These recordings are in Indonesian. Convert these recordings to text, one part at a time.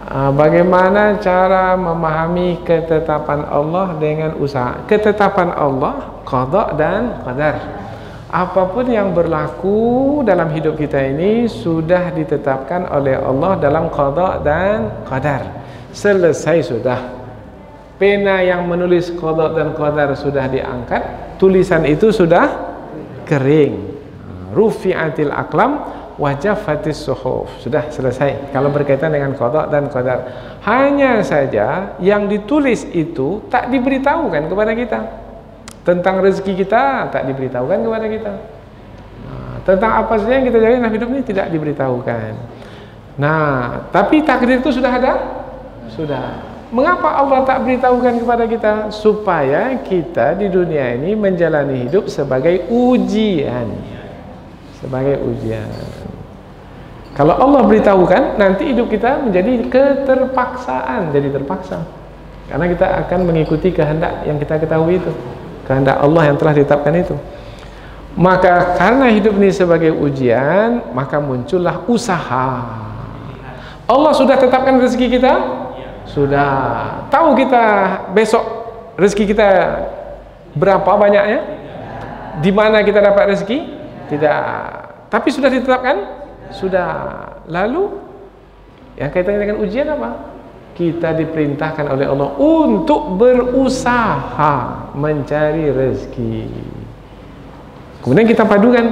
Bagaimana cara memahami ketetapan Allah dengan usaha? Ketetapan Allah, qada dan qadar. Apapun yang berlaku dalam hidup kita ini sudah ditetapkan oleh Allah dalam qada dan qadar. Selesai sudah. Pena yang menulis qada dan qadar sudah diangkat, tulisan itu sudah kering. Rufi'atil aqlam wajafatis suhuf, sudah selesai kalau berkaitan dengan qada dan qadar. Hanya saja yang ditulis itu tak diberitahukan kepada kita. Tentang rezeki kita tak diberitahukan kepada kita. Tentang apa saja yang kita jalani dalam hidup ini tidak diberitahukan. Nah, tapi takdir itu sudah ada? Sudah. Mengapa Allah tak beritahukan kepada kita? Supaya kita di dunia ini menjalani hidup sebagai ujian. Sebagai ujian. Kalau Allah beritahukan, nanti hidup kita menjadi keterpaksaan, jadi terpaksa. Karena kita akan mengikuti kehendak yang kita ketahui itu, kehendak Allah yang telah ditetapkan itu. Maka karena hidup ini sebagai ujian, maka muncullah usaha. Allah sudah tetapkan rezeki kita? Sudah. Tahu kita besok rezeki kita berapa banyaknya? Di mana kita dapat rezeki? Tidak. Tapi sudah ditetapkan? Sudah. Lalu yang kaitannya dengan ujian apa? Kita diperintahkan oleh Allah untuk berusaha mencari rezeki. Kemudian kita padukan.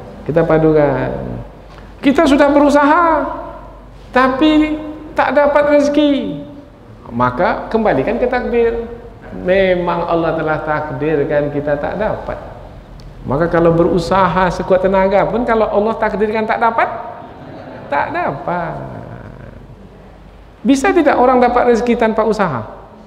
Kita sudah berusaha tapi tak dapat rezeki. Maka kembalikan ke takdir. Memang Allah telah takdirkan kita tak dapat. Maka kalau berusaha sekuat tenaga pun, kalau Allah takdirkan tak dapat, tak dapat. Bisa tidak orang dapat rezeki tanpa usaha?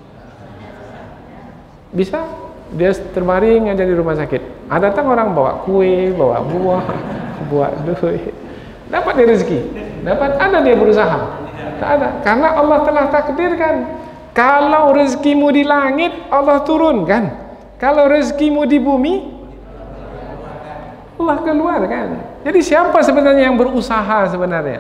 Bisa. Dia terbaring aja di rumah sakit. Datang orang bawa kue, bawa buah, bawa duit. Dapat dia rezeki? Dapat. Ada dia berusaha? Tak ada. Karena Allah telah takdirkan. Kalau rezekimu di langit, Allah turunkan. Kalau rezekimu di bumi, Allah keluarkan. Jadi siapa sebenarnya yang berusaha sebenarnya?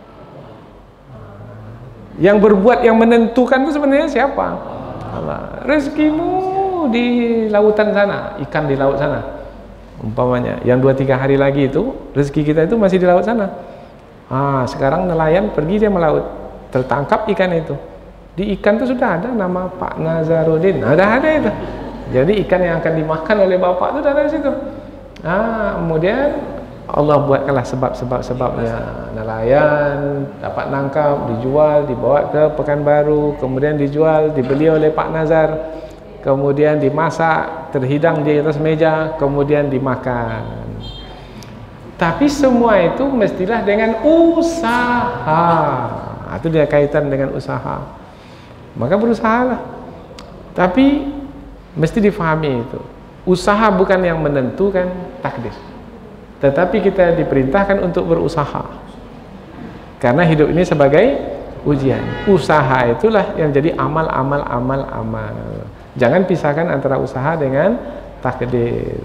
Yang berbuat, yang menentukan itu sebenarnya siapa? Allah. Rezekimu di lautan sana, ikan di laut sana. Umpamanya, yang 2-3 hari lagi itu rezeki kita itu masih di laut sana. Sekarang nelayan pergi dia melaut, tertangkap ikan itu. Di ikan itu sudah ada nama Pak Nazarudin. Ada itu. Jadi ikan yang akan dimakan oleh bapak itu sudah ada di situ. Kemudian Allah buatkanlah sebab-sebabnya. Nelayan dapat nangkap, dijual, dibawa ke Pekanbaru, kemudian dijual, dibeli oleh Pak Nazar, kemudian dimasak, terhidang di atas meja, kemudian dimakan. Tapi semua itu mestilah dengan usaha. Itu dia kaitan dengan usaha. Maka berusahalah. Tapi mesti difahami itu. Usaha bukan yang menentukan takdir, tetapi kita diperintahkan untuk berusaha. Karena hidup ini sebagai ujian. Usaha itulah yang jadi amal. Jangan pisahkan antara usaha dengan takdir.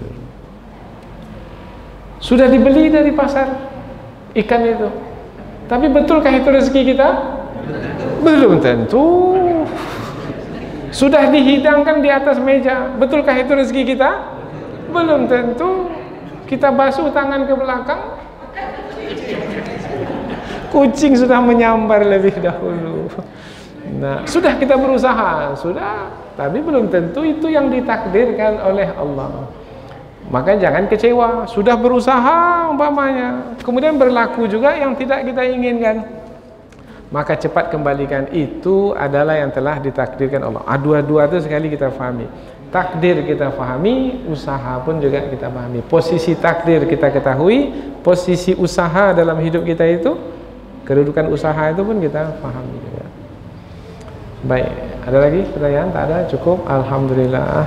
Sudah dibeli dari pasar ikan itu, tapi betulkah itu rezeki kita? Belum tentu. Sudah dihidangkan di atas meja, betulkah itu rezeki kita? Belum tentu. Kita basuh tangan ke belakang, kucing sudah menyambar lebih dahulu. Nah, sudah kita berusaha, sudah, tapi belum tentu itu yang ditakdirkan oleh Allah. Maka jangan kecewa. Sudah berusaha umpamanya, kemudian berlaku juga yang tidak kita inginkan, maka cepat kembalikan. Itu adalah yang telah ditakdirkan Allah. Dua-dua itu sekali kita fahami. Takdir kita fahami, usaha pun juga kita pahami. Posisi takdir kita ketahui, posisi usaha dalam hidup kita itu, kedudukan usaha itu pun kita pahami juga. Baik, ada lagi pertanyaan? Tak ada? Cukup? Alhamdulillah.